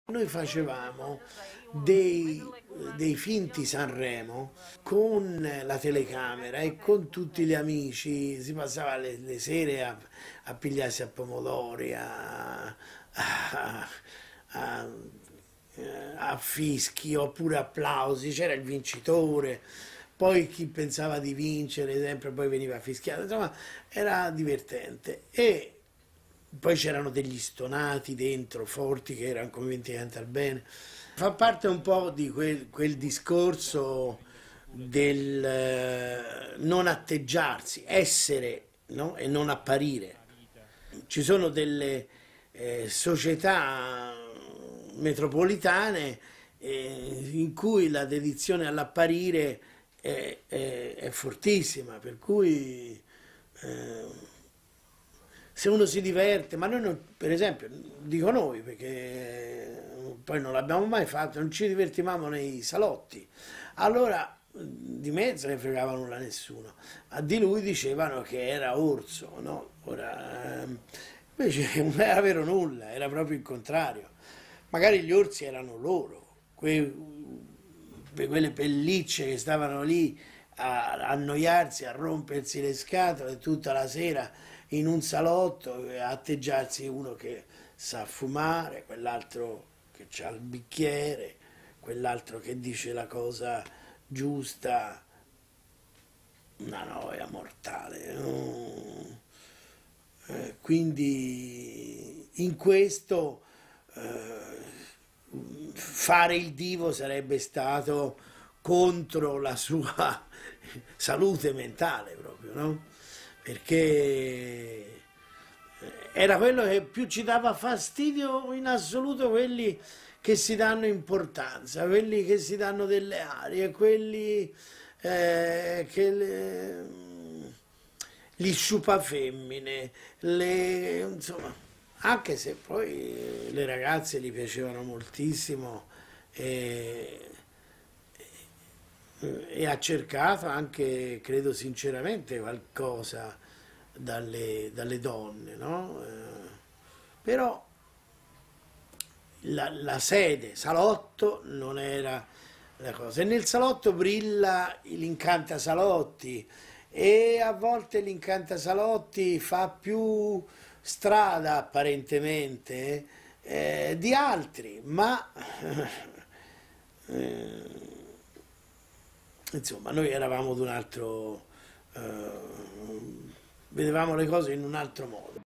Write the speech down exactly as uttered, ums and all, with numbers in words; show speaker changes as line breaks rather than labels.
Noi facevamo dei, dei finti Sanremo con la telecamera e con tutti gli amici, si passava le, le sere a, a pigliarsi a pomodori, a, a, a- a fischi oppure applausi, c'era il vincitore, poi chi pensava di vincere sempre poi veniva fischiato, insomma era divertente. E poi c'erano degli stonati dentro, forti, che erano convinti di cantare bene. Fa parte un po' di quel, quel discorso del eh, non atteggiarsi, essere, no? E non apparire. Ci sono delle eh, società metropolitane eh, in cui la dedizione all'apparire è, è- è fortissima, per cui eh, se uno si diverte, ma noi non- per esempio, dico noi perché poi non l'abbiamo mai fatto, non ci divertivamo nei salotti, allora di me non se ne fregava nulla nessuno, ma di lui dicevano che era orso, no? Ora, ehm, invece non era vero nulla, era proprio il contrario. Magari gli orsi erano loro, que- quelle pellicce che stavano lì a a annoiarsi, a rompersi le scatole tutta la sera in un salotto, a atteggiarsi uno che sa fumare, quell'altro che ha il bicchiere, quell'altro che dice la cosa giusta, una noia mortale. No? Eh, quindi in questo eh, fare il divo sarebbe stato contro la sua salute mentale proprio, no? Perché era quello che più ci dava fastidio in assoluto, quelli che si danno importanza, quelli che si danno delle arie, quelli eh, che le, gli sciupafemmine, le, insomma, anche se poi le ragazze gli piacevano moltissimo e, e ha cercato anche, credo sinceramente, qualcosa dalle, dalle donne, no? Eh, però la, la sede, salotto, non era la cosa. E nel salotto brilla l'incantasalotti e a volte l'incantasalotti fa più strada apparentemente eh, di altri, ma eh, insomma noi eravamo di un altro, eh, vedevamo le cose in un altro modo.